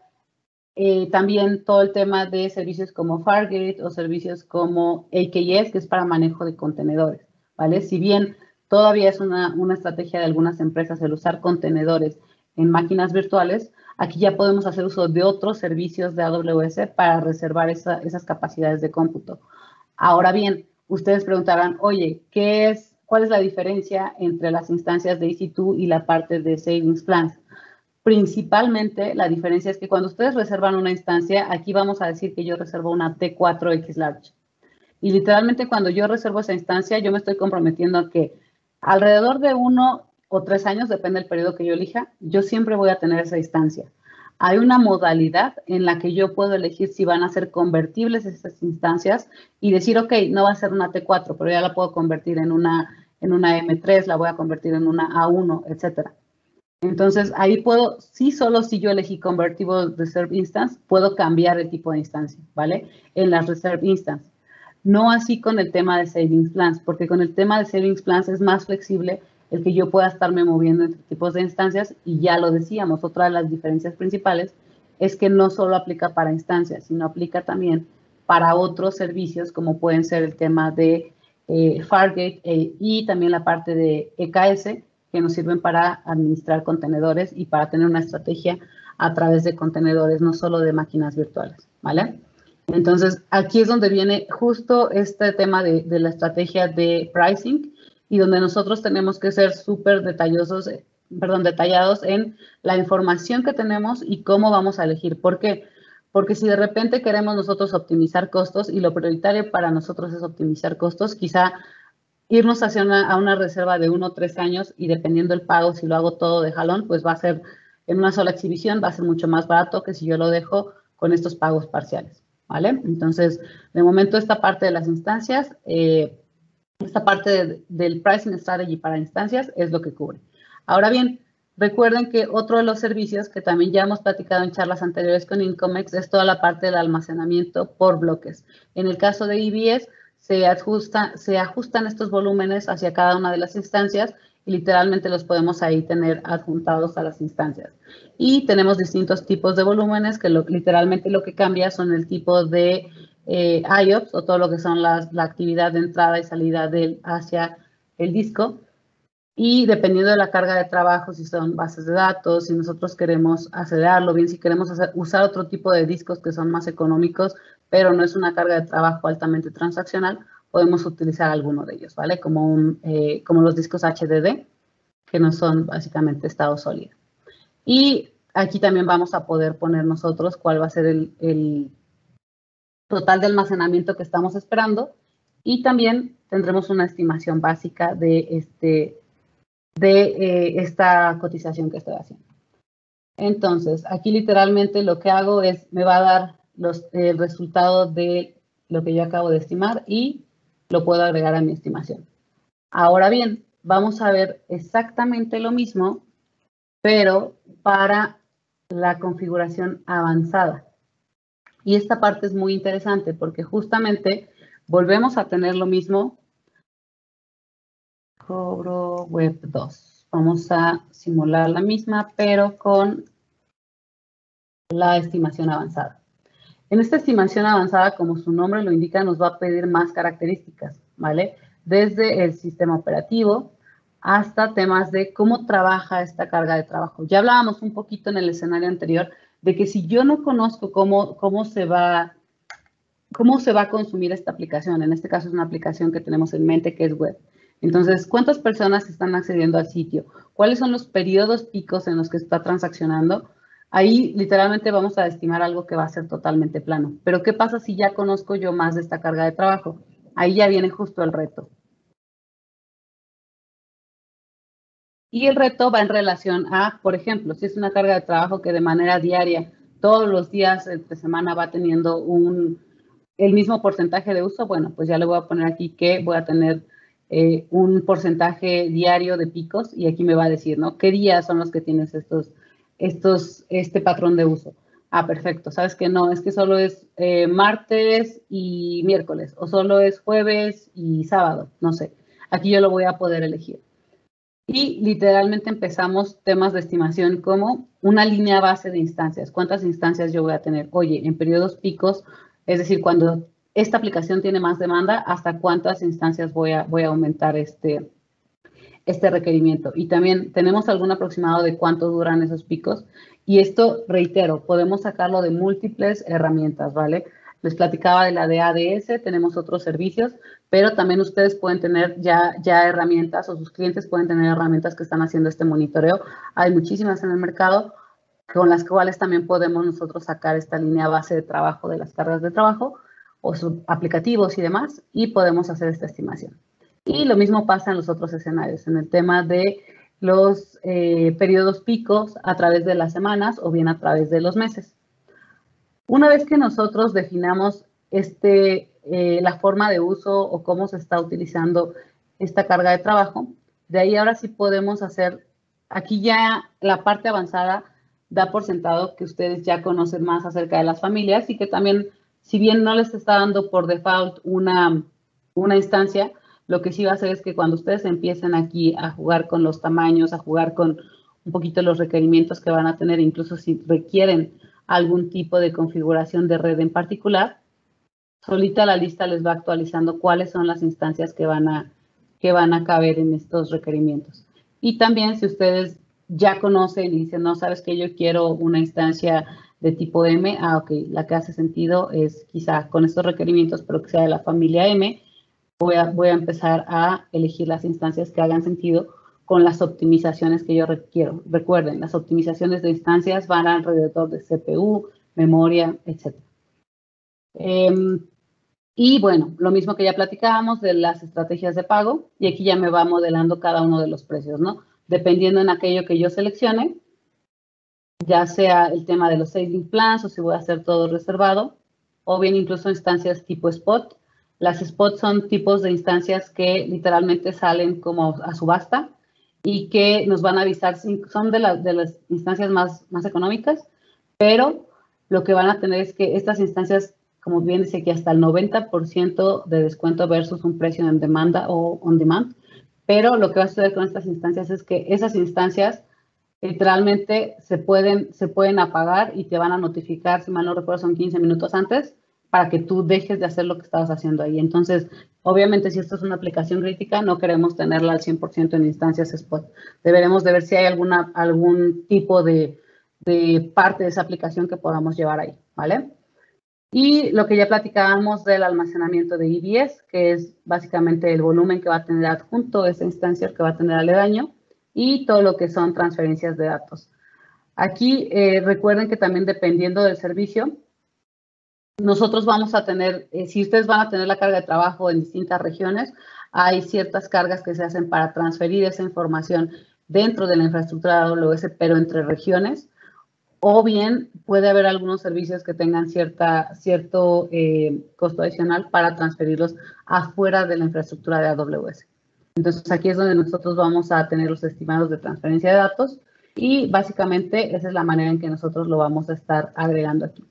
también todo el tema de servicios como Fargate o servicios como AKS, que es para manejo de contenedores, ¿vale? Si bien todavía es una estrategia de algunas empresas el usar contenedores en máquinas virtuales, aquí ya podemos hacer uso de otros servicios de AWS para reservar esas capacidades de cómputo. Ahora bien, ustedes preguntarán, oye, ¿cuál es la diferencia entre las instancias de EC2 y la parte de Savings Plans? Principalmente, la diferencia es que cuando ustedes reservan una instancia, aquí vamos a decir que yo reservo una T4X Large. Y literalmente cuando yo reservo esa instancia, yo me estoy comprometiendo a que alrededor de 1 o 3 años, depende del periodo que yo elija, yo siempre voy a tener esa instancia. Hay una modalidad en la que yo puedo elegir si van a ser convertibles esas instancias y decir, ok, no va a ser una T4, pero ya la puedo convertir en una M3, la voy a convertir en una A1, etcétera. Entonces, ahí puedo, solo si yo elegí Convertible Reserve Instance, puedo cambiar el tipo de instancia, ¿vale? En las Reserve Instance. No así con el tema de Savings Plans, porque con el tema de Savings Plans es más flexible el que yo pueda estarme moviendo entre tipos de instancias y ya lo decíamos, otra de las diferencias principales es que no solo aplica para instancias, sino aplica también para otros servicios como pueden ser el tema de Fargate y también la parte de EKS, que nos sirven para administrar contenedores y para tener una estrategia a través de contenedores, no solo de máquinas virtuales, ¿vale? Entonces, aquí es donde viene justo este tema de la estrategia de pricing y donde nosotros tenemos que ser súper detallados en la información que tenemos y cómo vamos a elegir. ¿Por qué? Porque si de repente queremos nosotros optimizar costos y lo prioritario para nosotros es optimizar costos, quizá irnos hacia una reserva de 1 o 3 años y dependiendo del pago, si lo hago todo de jalón, pues va a ser en una sola exhibición, va a ser mucho más barato que si yo lo dejo con estos pagos parciales, ¿vale? Entonces, de momento esta parte de las instancias, esta parte del pricing strategy para instancias es lo que cubre. Ahora bien, recuerden que otro de los servicios que también ya hemos platicado en charlas anteriores con Incomex es toda la parte del almacenamiento por bloques. En el caso de EBS, se ajustan estos volúmenes hacia cada una de las instancias y literalmente los podemos ahí tener adjuntados a las instancias. Y tenemos distintos tipos de volúmenes que literalmente lo que cambia son el tipo de IOPS o todo lo que son la actividad de entrada y salida hacia el disco. Y dependiendo de la carga de trabajo, si son bases de datos, si nosotros queremos acelerarlo, bien si queremos usar otro tipo de discos que son más económicos, pero no es una carga de trabajo altamente transaccional, podemos utilizar alguno de ellos, ¿vale? Como los discos HDD, que no son básicamente estado sólido. Y aquí también vamos a poder poner nosotros cuál va a ser el total de almacenamiento que estamos esperando y también tendremos una estimación básica de esta cotización que estoy haciendo. Entonces, aquí literalmente lo que hago es, me va a dar el resultado de lo que yo acabo de estimar y lo puedo agregar a mi estimación. Ahora bien, vamos a ver exactamente lo mismo, pero para la configuración avanzada. Y esta parte es muy interesante porque justamente volvemos a tener lo mismo. Cobro web 2. Vamos a simular la misma, pero con la estimación avanzada. En esta estimación avanzada, como su nombre lo indica, nos va a pedir más características, ¿vale? Desde el sistema operativo hasta temas de cómo trabaja esta carga de trabajo. Ya hablábamos un poquito en el escenario anterior de que si yo no conozco cómo se va a consumir esta aplicación, en este caso es una aplicación que tenemos en mente que es web. Entonces, ¿cuántas personas están accediendo al sitio? ¿Cuáles son los periodos picos en los que está transaccionando? Ahí literalmente vamos a estimar algo que va a ser totalmente plano. Pero ¿qué pasa si ya conozco yo más de esta carga de trabajo? Ahí ya viene justo el reto. Y el reto va en relación a, por ejemplo, si es una carga de trabajo que de manera diaria todos los días entre semana va teniendo el mismo porcentaje de uso, bueno, pues ya le voy a poner aquí que voy a tener un porcentaje diario de picos y aquí me va a decir, ¿no? ¿Qué días son los que tienes este patrón de uso? Ah, perfecto. ¿Sabes que no? Es que solo es martes y miércoles o solo es jueves y sábado, no sé. Aquí yo lo voy a poder elegir. Y literalmente empezamos temas de estimación como una línea base de instancias. ¿Cuántas instancias yo voy a tener? Oye, en periodos picos, es decir, cuando esta aplicación tiene más demanda, ¿hasta cuántas instancias voy a aumentar este requerimiento? Y también tenemos algún aproximado de cuánto duran esos picos. Y esto, reitero, podemos sacarlo de múltiples herramientas, ¿vale? Les platicaba de la de ADS, tenemos otros servicios, pero también ustedes pueden tener ya herramientas o sus clientes pueden tener herramientas que están haciendo este monitoreo. Hay muchísimas en el mercado con las cuales también podemos nosotros sacar esta línea base de trabajo de las cargas de trabajo o sus aplicativos y demás y podemos hacer esta estimación. Y lo mismo pasa en los otros escenarios, en el tema de los periodos picos a través de las semanas o bien a través de los meses. Una vez que nosotros definamos la forma de uso o cómo se está utilizando esta carga de trabajo, de ahí ahora sí podemos hacer, aquí ya la parte avanzada da por sentado que ustedes ya conocen más acerca de las familias y que también, si bien no les está dando por default una instancia, lo que sí va a hacer es que cuando ustedes empiecen aquí a jugar con los tamaños, a jugar con un poquito los requerimientos que van a tener, incluso si requieren algún tipo de configuración de red en particular, solita la lista les va actualizando cuáles son las instancias que van a caber en estos requerimientos. Y también si ustedes ya conocen y dicen, no, sabes que yo quiero una instancia de tipo M, ok, la que hace sentido es quizá con estos requerimientos, pero que sea de la familia M, voy a empezar a elegir las instancias que hagan sentido con las optimizaciones que yo requiero. Recuerden, las optimizaciones de instancias van alrededor de CPU, memoria, etc. Y bueno, lo mismo que ya platicábamos de las estrategias de pago, y aquí ya me va modelando cada uno de los precios, ¿no? Dependiendo en aquello que yo seleccione, ya sea el tema de los saving plans o si voy a hacer todo reservado, o bien incluso instancias tipo spot. Las spots son tipos de instancias que literalmente salen como a subasta y que nos van a avisar, son de las instancias más económicas, pero lo que van a tener es que estas instancias, como bien dice aquí, hasta el 90% de descuento versus un precio en demanda o on demand, pero lo que va a suceder con estas instancias es que esas instancias literalmente se pueden apagar y te van a notificar, si mal no recuerdo, son 15 minutos antes, para que tú dejes de hacer lo que estabas haciendo ahí. Entonces, obviamente, si esto es una aplicación crítica, no queremos tenerla al 100% en instancias spot. Deberemos de ver si hay algún tipo de parte de esa aplicación que podamos llevar ahí, ¿vale? Y lo que ya platicábamos del almacenamiento de EBS, que es básicamente el volumen que va a tener adjunto esa instancia que va a tener aledaño, y todo lo que son transferencias de datos. Aquí recuerden que también dependiendo del servicio, nosotros vamos a tener, si ustedes van a tener la carga de trabajo en distintas regiones, hay ciertas cargas que se hacen para transferir esa información dentro de la infraestructura de AWS, pero entre regiones, o bien puede haber algunos servicios que tengan cierto costo adicional para transferirlos afuera de la infraestructura de AWS. Entonces, aquí es donde nosotros vamos a tener los estimados de transferencia de datos y básicamente esa es la manera en que nosotros lo vamos a estar agregando aquí.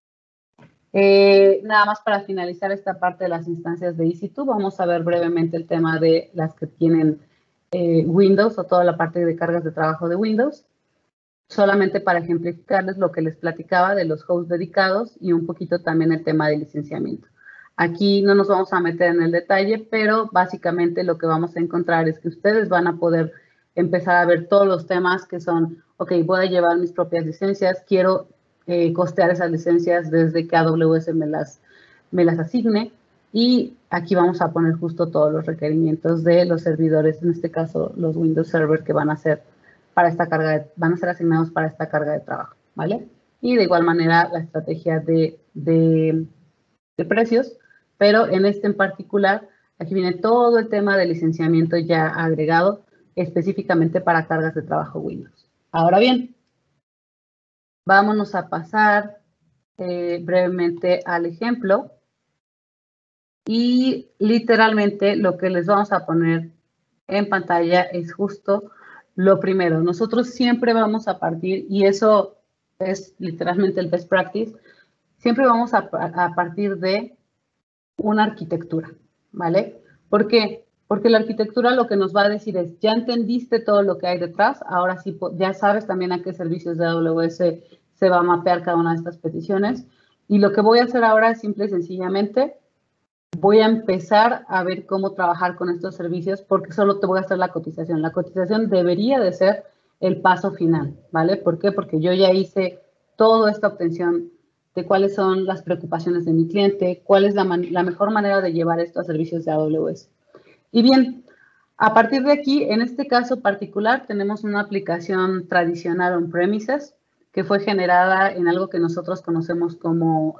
Nada más para finalizar esta parte de las instancias de EC2, vamos a ver brevemente el tema de las que tienen Windows o toda la parte de cargas de trabajo de Windows. Solamente para ejemplificarles lo que les platicaba de los hosts dedicados y un poquito también el tema de licenciamiento. Aquí no nos vamos a meter en el detalle, pero básicamente lo que vamos a encontrar es que ustedes van a poder empezar a ver todos los temas que son, ok, voy a llevar mis propias licencias, quiero costear esas licencias desde que AWS me las asigne, y aquí vamos a poner justo todos los requerimientos de los servidores, en este caso los Windows Server que van a ser para esta carga, van a ser asignados para esta carga de trabajo, ¿vale? Y de igual manera la estrategia de precios, pero en este en particular, aquí viene todo el tema de licenciamiento ya agregado específicamente para cargas de trabajo Windows. Ahora bien, vámonos a pasar brevemente al ejemplo. Y literalmente lo que les vamos a poner en pantalla es justo lo primero. Nosotros siempre vamos a partir, y eso es literalmente el best practice, siempre vamos a partir de una arquitectura, ¿vale? ¿Por qué? Porque la arquitectura lo que nos va a decir es, ya entendiste todo lo que hay detrás, ahora sí ya sabes también a qué servicios de AWS se va a mapear cada una de estas peticiones. Y lo que voy a hacer ahora es simple y sencillamente, voy a empezar a ver cómo trabajar con estos servicios porque solo te voy a hacer la cotización. La cotización debería de ser el paso final, ¿vale? ¿Por qué? Porque yo ya hice toda esta obtención de cuáles son las preocupaciones de mi cliente, cuál es la mejor manera de llevar estos servicios de AWS. Y bien, a partir de aquí, en este caso particular, tenemos una aplicación tradicional on-premises que fue generada en algo que nosotros conocemos como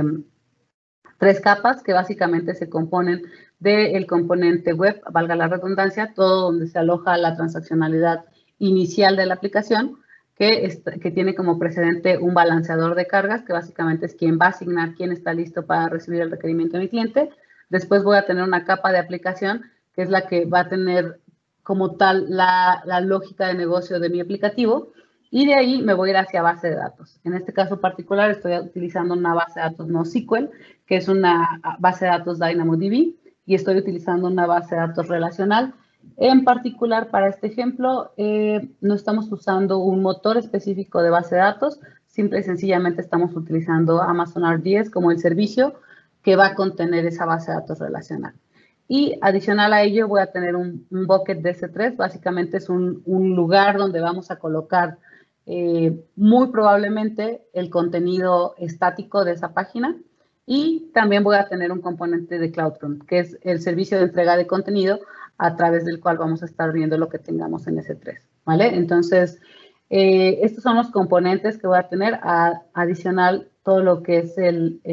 3 capas que básicamente se componen del componente web, valga la redundancia, todo donde se aloja la transaccionalidad inicial de la aplicación, que tiene como precedente un balanceador de cargas, que básicamente es quien va a asignar quién está listo para recibir el requerimiento de mi cliente. Después voy a tener una capa de aplicación, que es la que va a tener como tal la lógica de negocio de mi aplicativo. Y de ahí me voy a ir hacia base de datos. En este caso particular estoy utilizando una base de datos NoSQL, que es una base de datos DynamoDB, y estoy utilizando una base de datos relacional. En particular, para este ejemplo, no estamos usando un motor específico de base de datos, simple y sencillamente estamos utilizando Amazon RDS como el servicio que va a contener esa base de datos relacional. Y adicional a ello voy a tener un bucket de S3, básicamente es un lugar donde vamos a colocar muy probablemente el contenido estático de esa página. Y también voy a tener un componente de CloudFront, que es el servicio de entrega de contenido a través del cual vamos a estar viendo lo que tengamos en S3, ¿vale? Entonces, estos son los componentes que voy a tener. Adicional, todo lo que es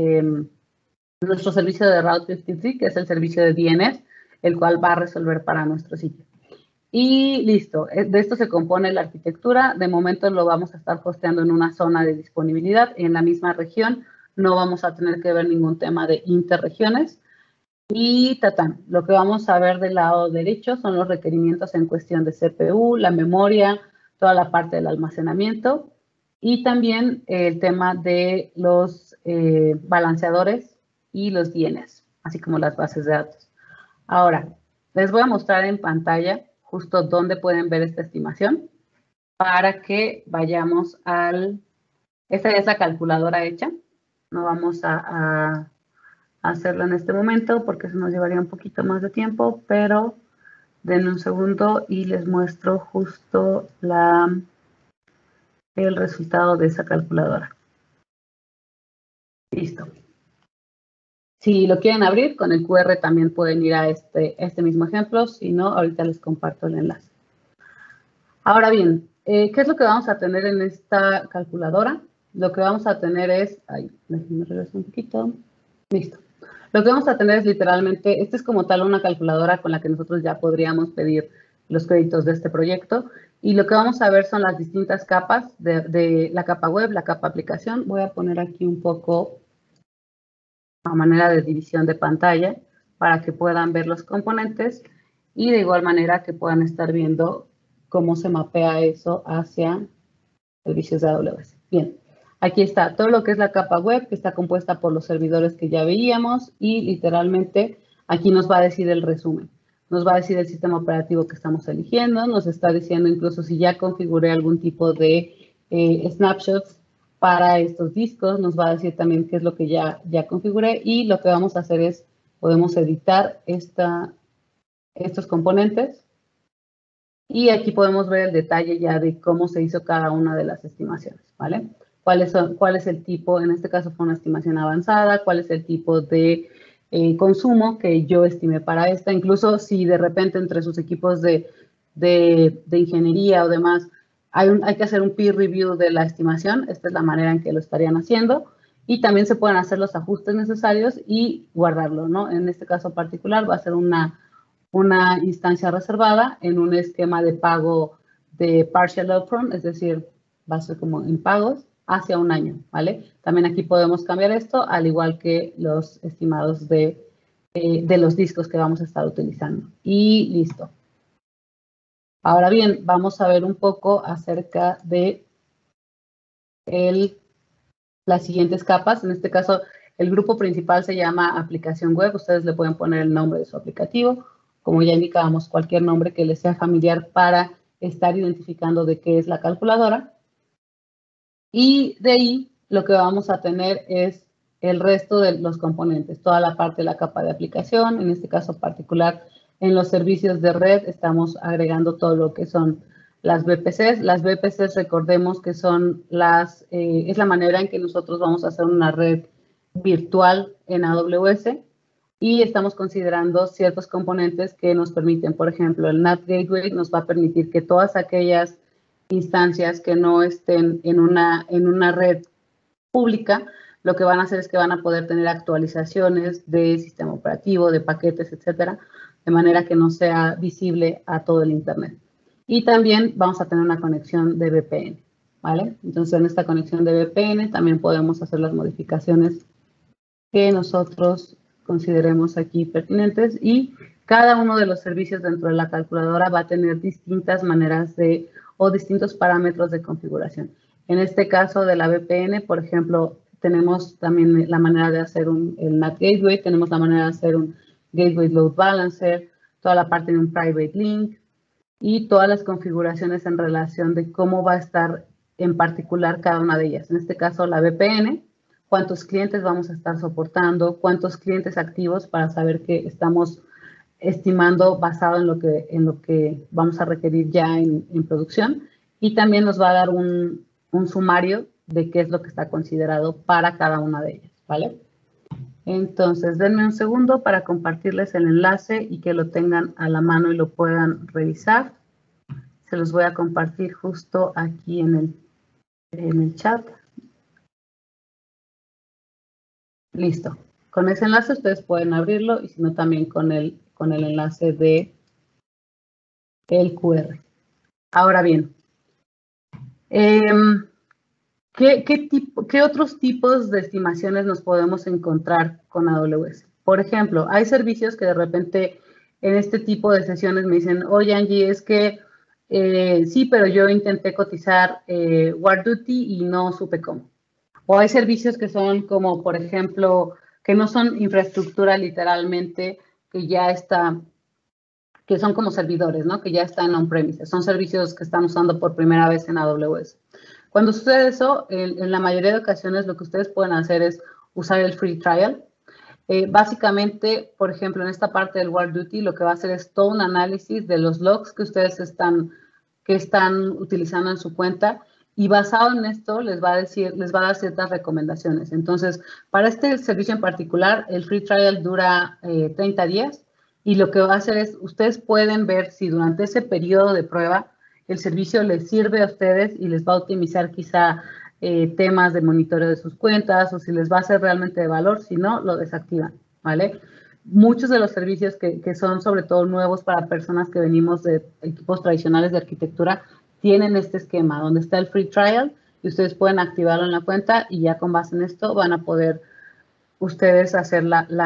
nuestro servicio de Route 53, que es el servicio de DNS, el cual va a resolver para nuestro sitio. Y listo, de esto se compone la arquitectura. De momento lo vamos a estar hosteando en una zona de disponibilidad en la misma región. No vamos a tener que ver ningún tema de interregiones. Y tatán, lo que vamos a ver del lado derecho son los requerimientos en cuestión de CPU, la memoria, toda la parte del almacenamiento y también el tema de los balanceadores y los DNS, así como las bases de datos. Ahora, les voy a mostrar en pantalla justo dónde pueden ver esta estimación para que vayamos al... Esta ya es la calculadora hecha. No vamos a hacerlo en este momento porque eso nos llevaría un poquito más de tiempo, pero denme un segundo y les muestro justo el resultado de esa calculadora. Listo. Si lo quieren abrir, con el QR también pueden ir a este mismo ejemplo. Si no, ahorita les comparto el enlace. Ahora bien, ¿qué es lo que vamos a tener en esta calculadora? Lo que vamos a tener es... Ay, déjenme regresar un poquito. Listo. Lo que vamos a tener es literalmente, esta es como tal una calculadora con la que nosotros ya podríamos pedir los créditos de este proyecto. Y lo que vamos a ver son las distintas capas de la capa web, la capa aplicación. Voy a poner aquí un poco a manera de división de pantalla para que puedan ver los componentes y de igual manera que puedan estar viendo cómo se mapea eso hacia servicios de AWS. Bien, aquí está todo lo que es la capa web que está compuesta por los servidores que ya veíamos y literalmente aquí nos va a decir el resumen. Nos va a decir el sistema operativo que estamos eligiendo, nos está diciendo incluso si ya configuré algún tipo de snapshots para estos discos, nos va a decir también qué es lo que ya configuré y lo que vamos a hacer es, podemos editar estos componentes y aquí podemos ver el detalle ya de cómo se hizo cada una de las estimaciones, ¿vale? ¿Cuál es el tipo? En este caso fue una estimación avanzada, cuál es el tipo de consumo que yo estimé para esta, incluso si de repente entre sus equipos de ingeniería o demás hay que hacer un peer review de la estimación, esta es la manera en que lo estarían haciendo y también se pueden hacer los ajustes necesarios y guardarlo, ¿no? En este caso particular va a ser una instancia reservada en un esquema de pago de partial upfront, es decir, va a ser como en pagos hacia un año, ¿vale? También aquí podemos cambiar esto, al igual que los estimados de los discos que vamos a estar utilizando. Y listo. Ahora bien, vamos a ver un poco acerca de las siguientes capas. En este caso, el grupo principal se llama aplicación web. Ustedes le pueden poner el nombre de su aplicativo. Como ya indicábamos, cualquier nombre que les sea familiar para estar identificando de qué es la calculadora. Y de ahí lo que vamos a tener es el resto de los componentes, toda la parte de la capa de aplicación, en este caso particular en los servicios de red estamos agregando todo lo que son las VPCs. Las VPCs recordemos que son es la manera en que nosotros vamos a hacer una red virtual en AWS y estamos considerando ciertos componentes que nos permiten, por ejemplo, el NAT Gateway nos va a permitir que todas aquellas instancias que no estén en una red pública, lo que van a hacer es que van a poder tener actualizaciones de sistema operativo, de paquetes, etcétera, de manera que no sea visible a todo el Internet. Y también vamos a tener una conexión de VPN, ¿vale? Entonces, en esta conexión de VPN también podemos hacer las modificaciones que nosotros consideremos aquí pertinentes y cada uno de los servicios dentro de la calculadora va a tener distintas maneras o distintos parámetros de configuración. En este caso de la VPN, por ejemplo, tenemos también la manera de hacer el NAT Gateway, tenemos la manera de hacer un Gateway Load Balancer, toda la parte de un Private Link y todas las configuraciones en relación de cómo va a estar en particular cada una de ellas. En este caso, la VPN, cuántos clientes vamos a estar soportando, cuántos clientes activos para saber que estamos estimando basado en lo que vamos a requerir ya en producción. Y también nos va a dar un sumario de qué es lo que está considerado para cada una de ellas, ¿vale? Entonces, denme un segundo para compartirles el enlace y que lo tengan a la mano y lo puedan revisar. Se los voy a compartir justo aquí en el chat. Listo. Con ese enlace ustedes pueden abrirlo y si no también con el enlace de el QR. Ahora bien, ¿qué otros tipos de estimaciones nos podemos encontrar con AWS? Por ejemplo, hay servicios que de repente en este tipo de sesiones me dicen, oye Angie, es que sí, pero yo intenté cotizar WarDuty y no supe cómo. O hay servicios que son como, por ejemplo, que no son infraestructura literalmente, que son como servidores, ¿no? Que ya están on-premises. Son servicios que están usando por primera vez en AWS. Cuando sucede eso, en la mayoría de ocasiones lo que ustedes pueden hacer es usar el free trial. Básicamente, por ejemplo, en esta parte del WarDuty, lo que va a hacer es todo un análisis de los logs que ustedes están utilizando en su cuenta y basado en esto les va a dar ciertas recomendaciones. Entonces, para este servicio en particular, el free trial dura 30 días y lo que va a hacer es, ustedes pueden ver si durante ese periodo de prueba el servicio les sirve a ustedes y les va a optimizar quizá temas de monitoreo de sus cuentas o si les va a ser realmente de valor, si no, lo desactivan, ¿vale? Muchos de los servicios que son sobre todo nuevos para personas que venimos de equipos tradicionales de arquitectura tienen este esquema donde está el free trial y ustedes pueden activarlo en la cuenta y ya con base en esto van a poder ustedes hacer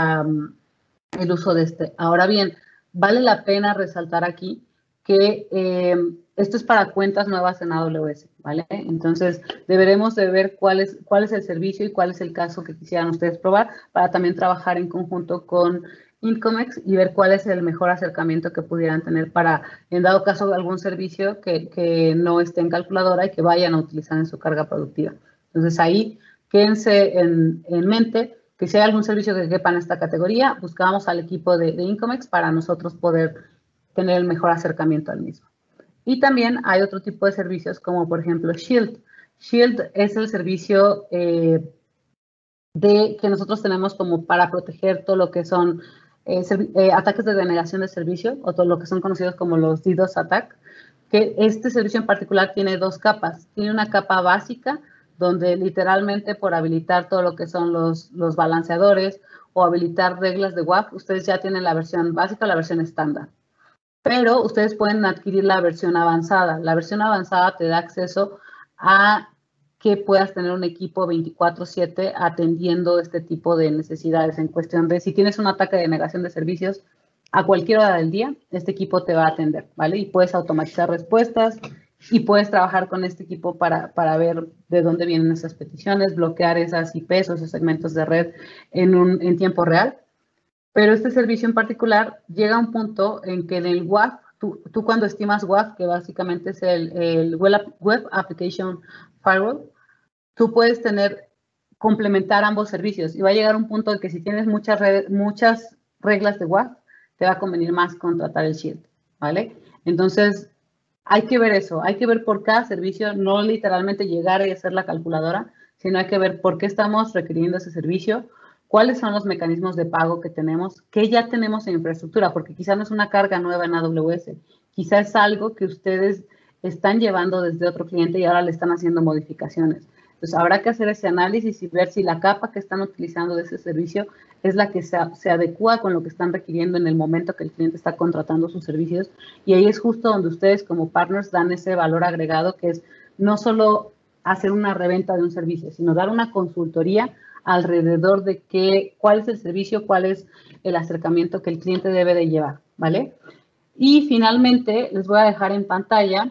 el uso de este. Ahora bien, vale la pena resaltar aquí que esto es para cuentas nuevas en AWS, ¿vale? Entonces, deberemos de ver cuál es el servicio y cuál es el caso que quisieran ustedes probar para también trabajar en conjunto con Incomex y ver cuál es el mejor acercamiento que pudieran tener para, en dado caso, algún servicio que no esté en calculadora y que vayan a utilizar en su carga productiva. Entonces, ahí quédense en mente que si hay algún servicio que quepa en esta categoría, buscamos al equipo de Incomex para nosotros poder tener el mejor acercamiento al mismo. Y también hay otro tipo de servicios como, por ejemplo, Shield. Shield es el servicio que nosotros tenemos como para proteger todo lo que son ataques de denegación de servicio o todo lo que son conocidos como los DDoS attack, que este servicio en particular tiene dos capas. Tiene una capa básica donde literalmente por habilitar todo lo que son los balanceadores o habilitar reglas de WAF, ustedes ya tienen la versión básica o la versión estándar. Pero ustedes pueden adquirir la versión avanzada. La versión avanzada te da acceso a que puedas tener un equipo 24/7 atendiendo este tipo de necesidades en cuestión de si tienes un ataque de negación de servicios a cualquier hora del día, este equipo te va a atender, ¿vale? Y puedes automatizar respuestas y puedes trabajar con este equipo para ver de dónde vienen esas peticiones, bloquear esas IPs o esos segmentos de red en tiempo real. Pero este servicio en particular llega a un punto en que en el WAF, tú cuando estimas WAF, que básicamente es el Web Application Firewall, tú puedes complementar ambos servicios y va a llegar un punto en que si tienes muchas reglas de WAF, te va a convenir más contratar el Shield, ¿vale? Entonces, hay que ver eso, hay que ver por cada servicio, no literalmente llegar y hacer la calculadora, sino hay que ver por qué estamos requiriendo ese servicio, cuáles son los mecanismos de pago que tenemos, qué ya tenemos en infraestructura, porque quizá no es una carga nueva en AWS, quizá es algo que ustedes están llevando desde otro cliente y ahora le están haciendo modificaciones. Entonces, habrá que hacer ese análisis y ver si la capa que están utilizando de ese servicio es la que se adecua con lo que están requiriendo en el momento que el cliente está contratando sus servicios. Y ahí es justo donde ustedes como partners dan ese valor agregado, que es no solo hacer una reventa de un servicio, sino dar una consultoría alrededor de cuál es el servicio, cuál es el acercamiento que el cliente debe de llevar, ¿vale? Y finalmente, les voy a dejar en pantalla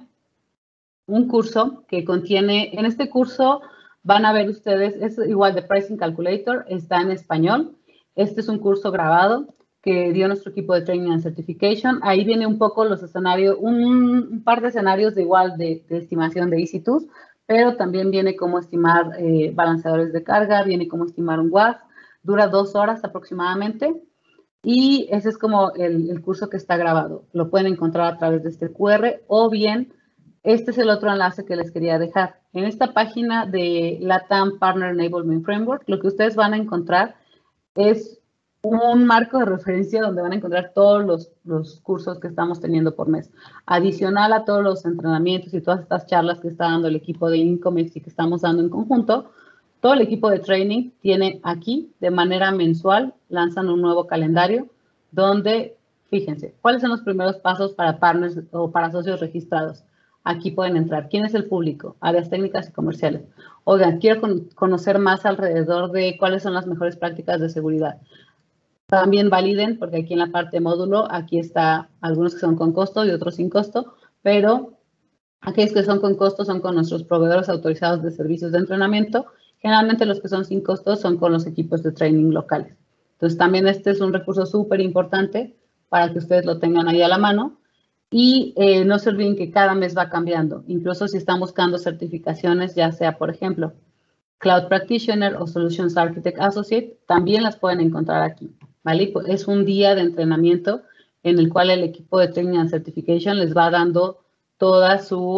un curso que contiene, en este curso van a ver ustedes, es igual de Pricing Calculator, está en español. Este es un curso grabado que dio nuestro equipo de Training and Certification. Ahí viene un poco los escenarios, un par de escenarios de igual de estimación de EC2, pero también viene cómo estimar balanceadores de carga, viene cómo estimar un WAF. Dura 2 horas aproximadamente. Y ese es como el curso que está grabado. Lo pueden encontrar a través de este QR o bien, este es el otro enlace que les quería dejar. En esta página de LATAM Partner Enablement Framework, lo que ustedes van a encontrar es un marco de referencia donde van a encontrar todos los cursos que estamos teniendo por mes. Adicional a todos los entrenamientos y todas estas charlas que está dando el equipo de Incomex y que estamos dando en conjunto, todo el equipo de training tiene aquí, de manera mensual, lanzan un nuevo calendario donde, fíjense, ¿cuáles son los primeros pasos para partners o para socios registrados? Aquí pueden entrar. ¿Quién es el público? Áreas técnicas y comerciales. Oigan, quiero conocer más alrededor de cuáles son las mejores prácticas de seguridad. También validen, porque aquí en la parte módulo, aquí está algunos que son con costo y otros sin costo, pero aquellos que son con costo son con nuestros proveedores autorizados de servicios de entrenamiento. Generalmente los que son sin costo son con los equipos de training locales. Entonces, también este es un recurso súper importante para que ustedes lo tengan ahí a la mano. Y no se olviden que cada mes va cambiando. Incluso si están buscando certificaciones, ya sea, por ejemplo, Cloud Practitioner o Solutions Architect Associate, también las pueden encontrar aquí, ¿vale? Es un día de entrenamiento en el cual el equipo de Training and Certification les va dando toda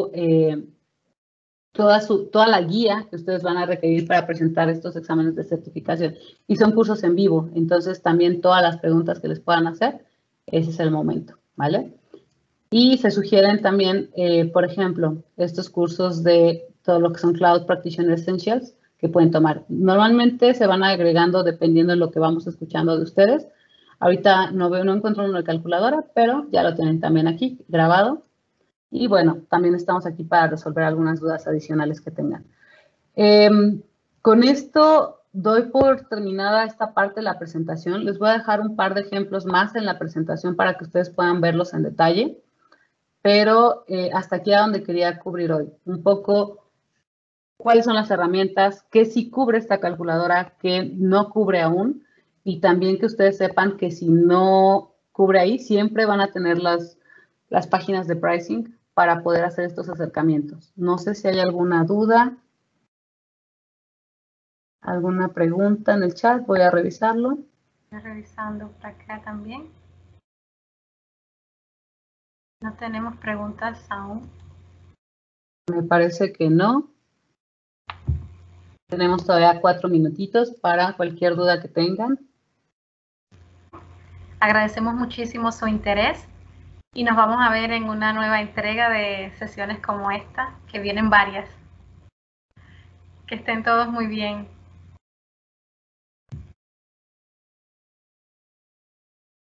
la guía que ustedes van a requerir para presentar estos exámenes de certificación. Y son cursos en vivo, entonces también todas las preguntas que les puedan hacer, ese es el momento, ¿vale? Y se sugieren también, por ejemplo, estos cursos de todo lo que son Cloud Practitioner Essentials que pueden tomar. Normalmente se van agregando dependiendo de lo que vamos escuchando de ustedes. Ahorita no encuentro una calculadora, pero ya lo tienen también aquí grabado. Y bueno, también estamos aquí para resolver algunas dudas adicionales que tengan. Con esto doy por terminada esta parte de la presentación. Les voy a dejar un par de ejemplos más en la presentación para que ustedes puedan verlos en detalle. Pero hasta aquí a donde quería cubrir hoy. Un poco cuáles son las herramientas, qué sí cubre esta calculadora, qué no cubre aún. Y también que ustedes sepan que si no cubre ahí, siempre van a tener las páginas de pricing para poder hacer estos acercamientos. No sé si hay alguna duda, alguna pregunta en el chat. Voy a revisarlo. Estoy revisando por acá también. No tenemos preguntas aún. Me parece que no. Tenemos todavía 4 minutitos para cualquier duda que tengan. Agradecemos muchísimo su interés y nos vamos a ver en una nueva entrega de sesiones como esta, que vienen varias. Que estén todos muy bien.